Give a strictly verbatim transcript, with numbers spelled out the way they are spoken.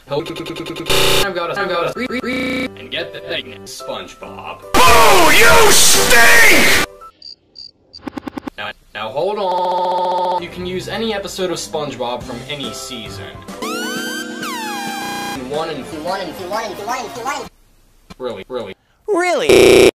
I've got to, I've got to, and get the thing, SpongeBob. Oh, you stink! Now, now hold on. You can use any episode of SpongeBob from any season. One and One and one and one and one and really, really. Really?